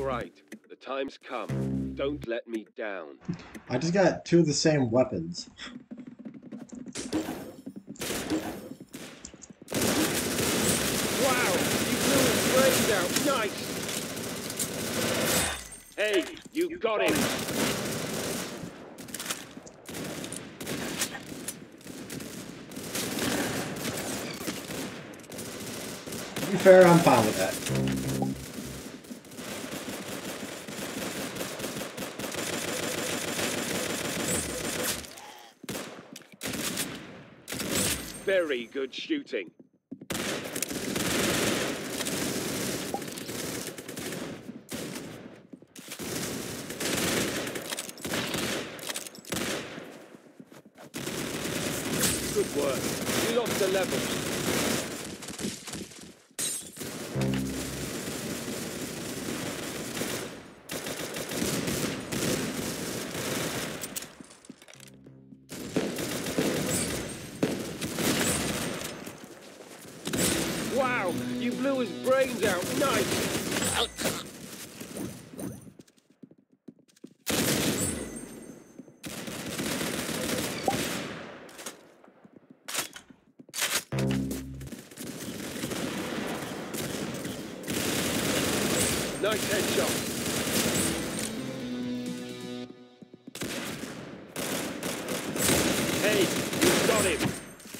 right. The time's come. Don't let me down. I just got two of the same weapons. Wow! You blew his brains out. Nice! Hey, you got him! To be fair, I'm fine with that. Very good shooting. Good work. You lost the level. Wow, you blew his brains out. Nice. Nice headshot. Hey, you got him.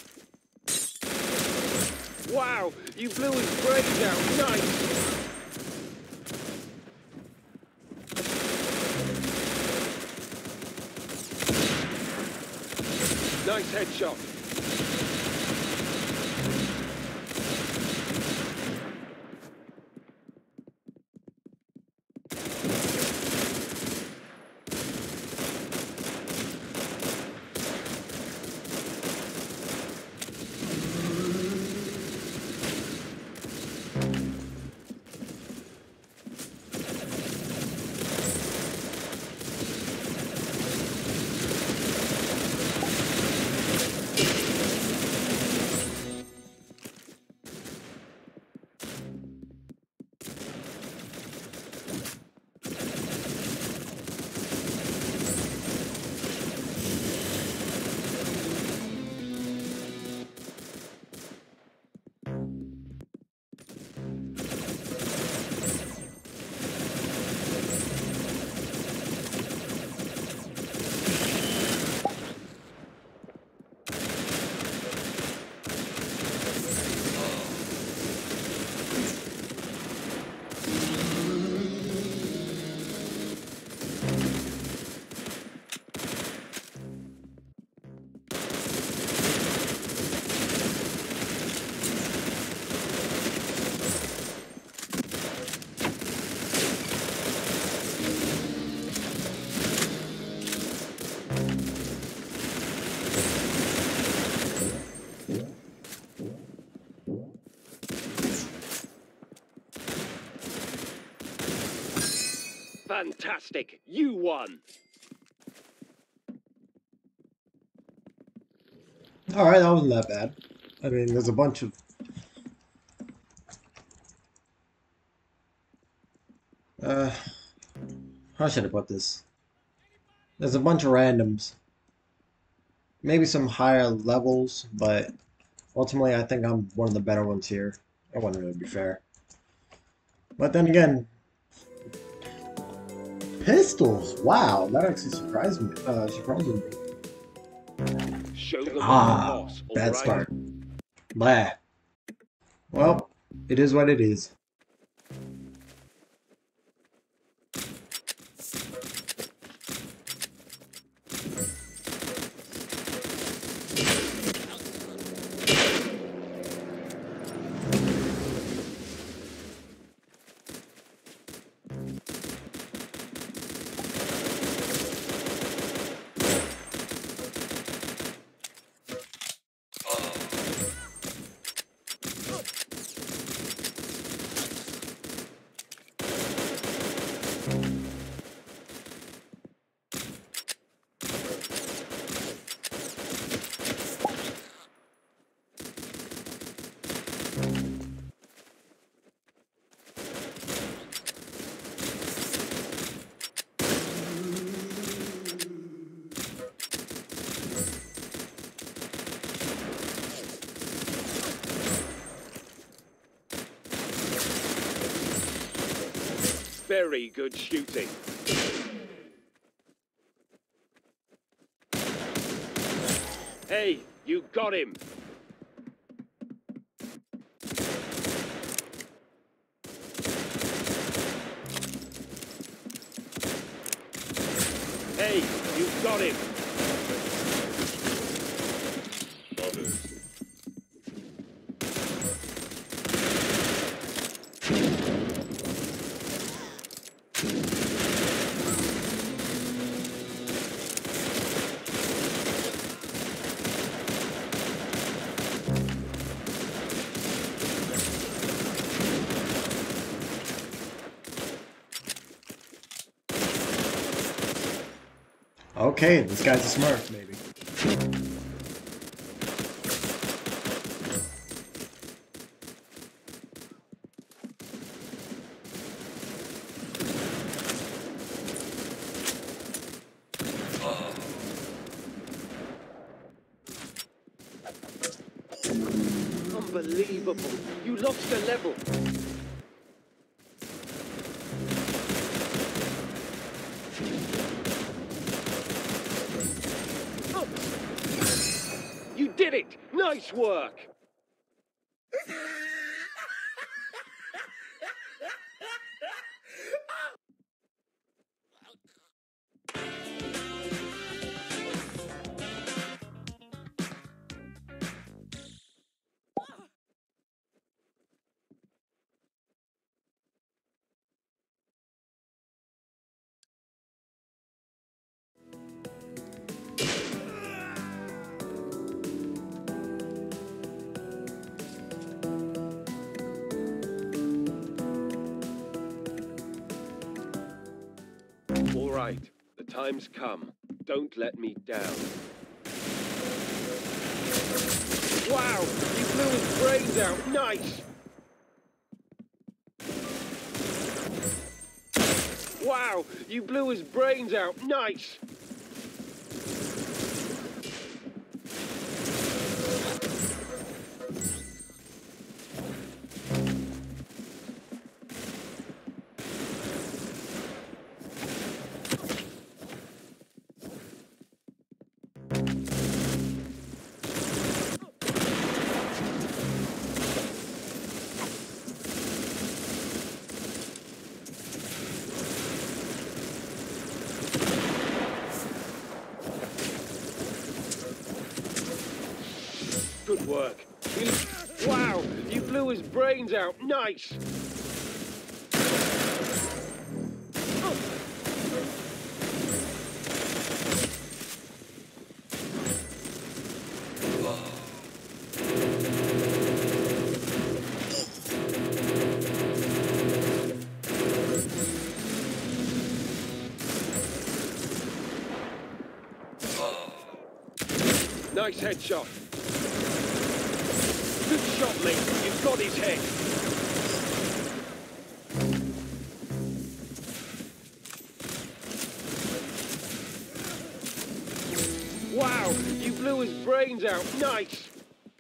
Wow, you blew his brains out. Nice. Nice headshot. Fantastic! You won! Alright, that wasn't that bad. I mean, there's a bunch of... how should I put this? There's a bunch of randoms. Maybe some higher levels, but ultimately I think I'm one of the better ones here. I wouldn't really be fair. But then again, pistols! Wow, that actually surprised me. Show them Ah, boss, bad right? start. Blah. Well, it is what it is. Very good shooting. Hey, you got him. Hey, you got him. Okay, this guy's a smurf, maybe. Unbelievable. You lost a level. Oh. You did it. Nice work. All right, the time's come. Don't let me down. Wow, you blew his brains out. Nice. Wow, you blew his brains out. Nice. Good work. Wow, you blew his brains out. Nice. Nice headshot. Good shot, mate. You've got his head. Wow, you blew his brains out. Nice.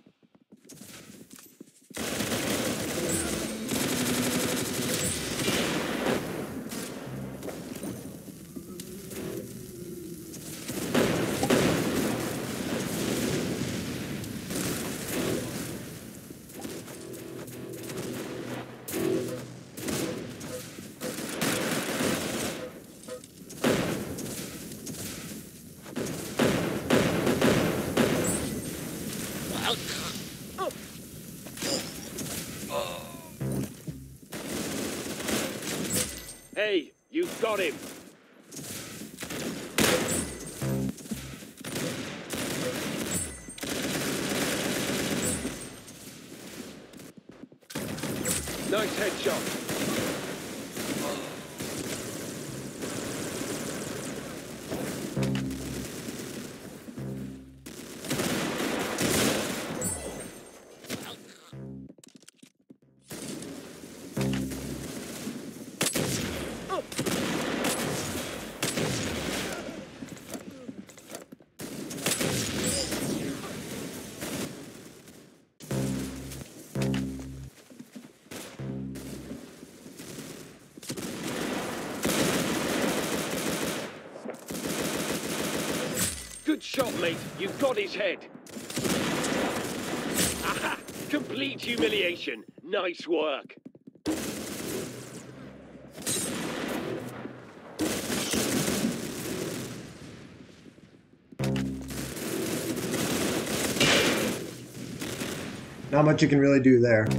Hey, you got him. Nice headshot. shot, mate. You've got his head. Aha! Complete humiliation. Nice work. Not much you can really do there.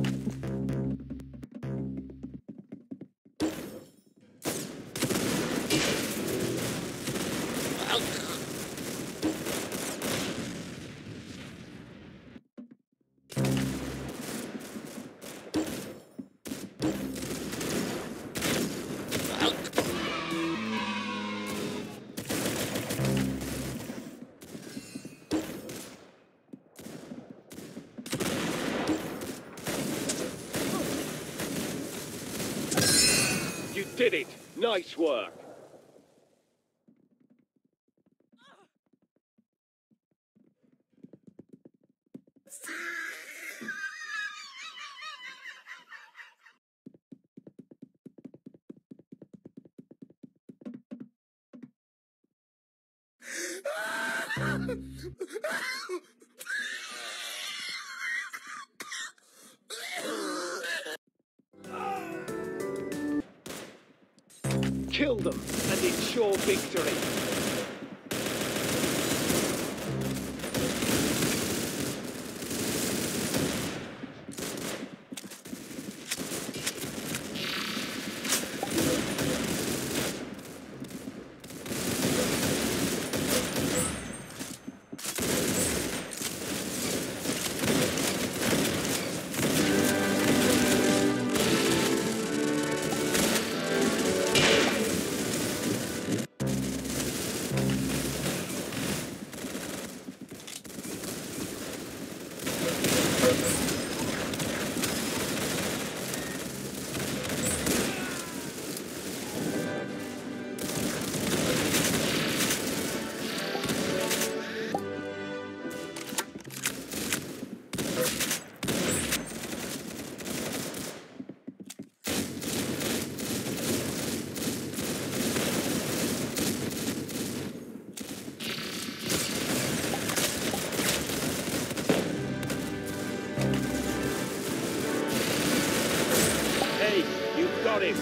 You did it. Nice work. Kill them and ensure victory. Hey, you've got him.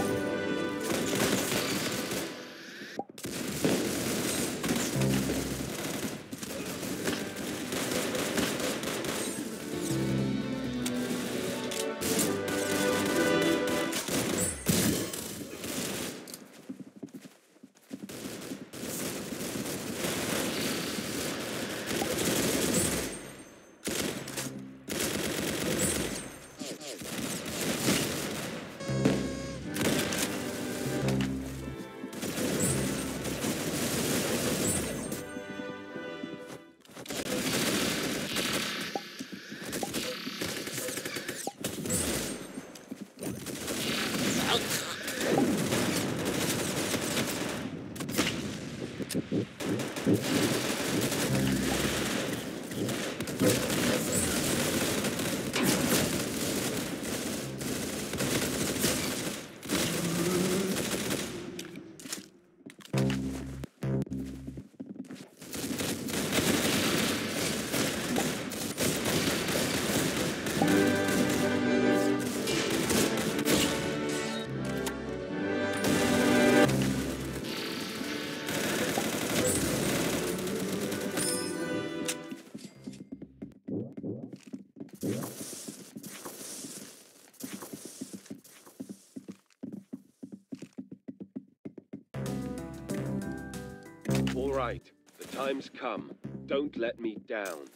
All right, the time's come. Don't let me down.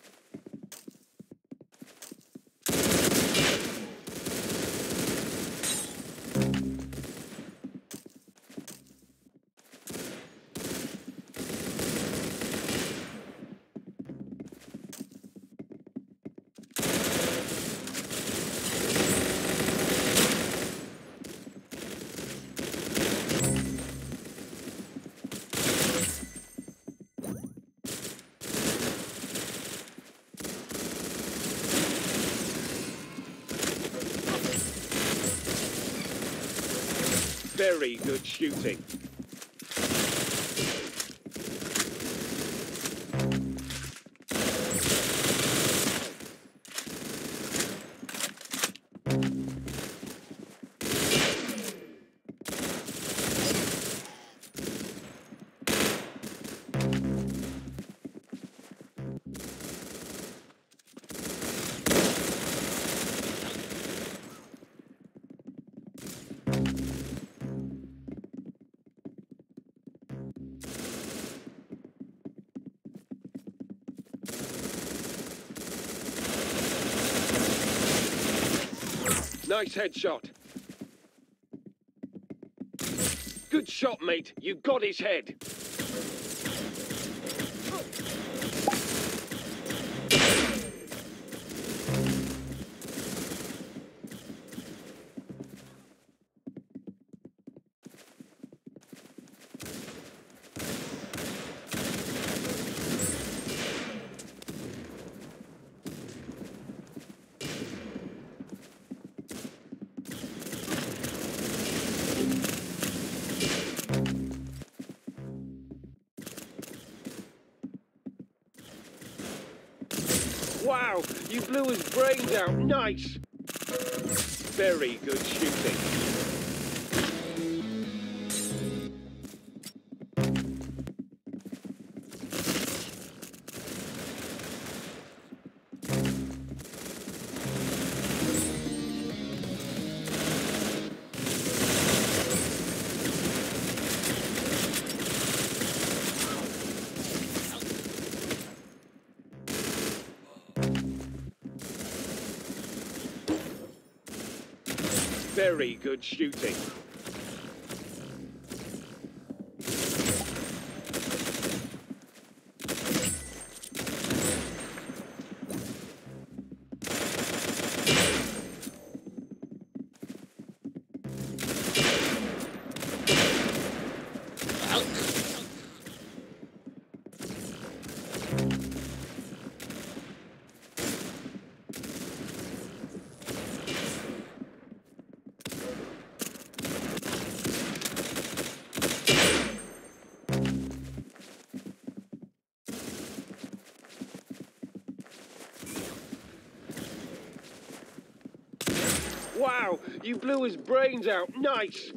Very good shooting. Nice headshot. Good shot, mate. You got his head. Wow, you blew his brains out. Nice. Very good shooting. Very good shooting. Wow, you blew his brains out. Nice.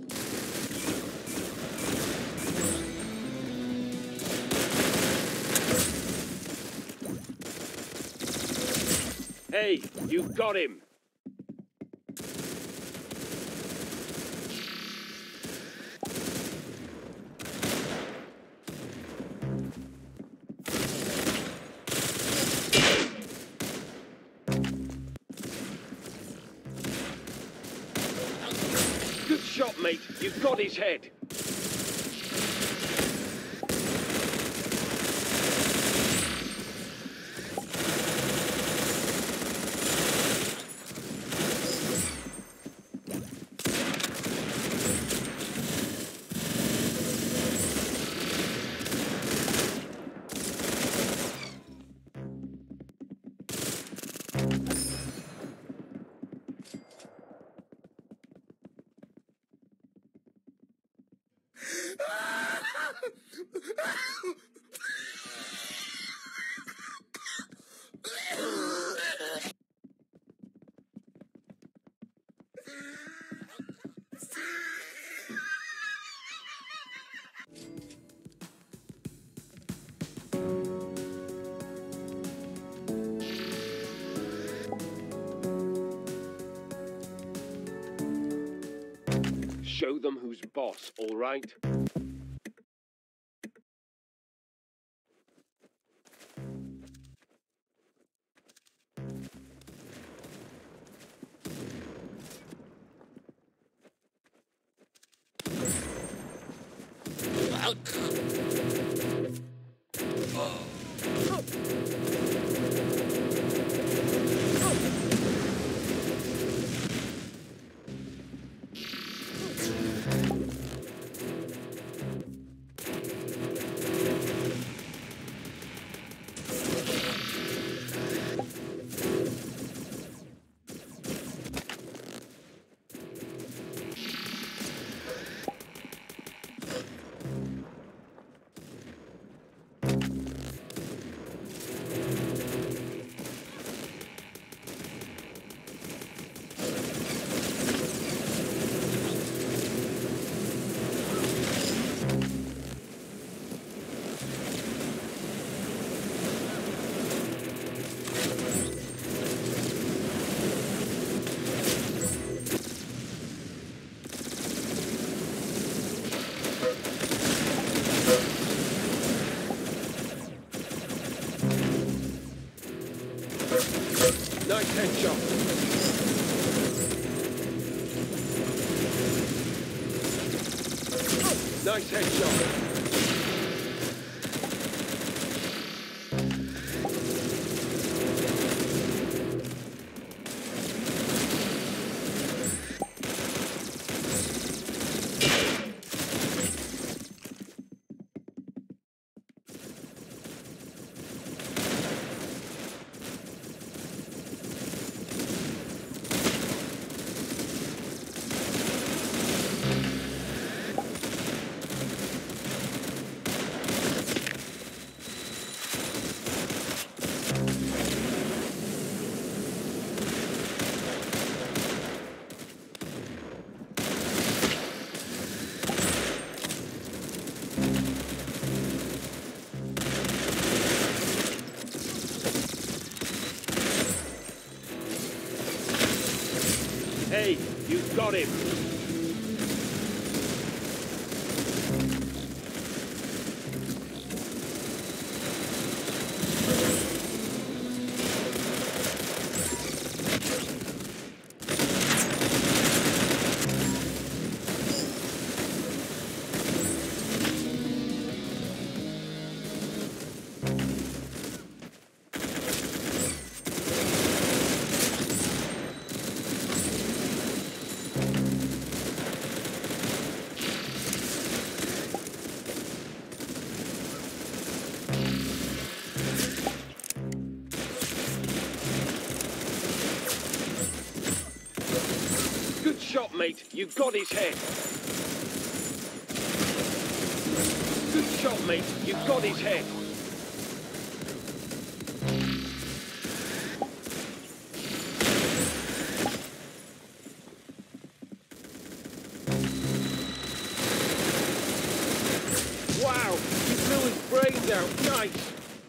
Hey, you got him. Good shot, mate. You got his head. Show them who's boss, all right? Nice headshot. Nice headshot. Hey, you got him. Good shot, mate. You got his head. Good shot, mate. You got his head. Wow, you blew his brains out. Nice.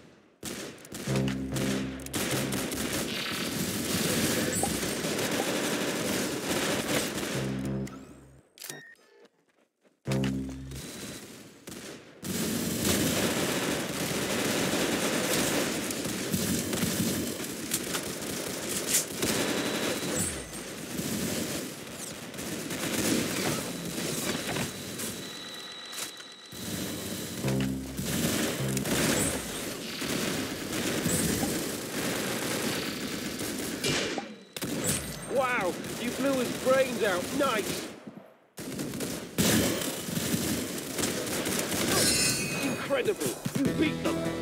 Wow, you blew his brains out. Nice. Incredible. You beat them.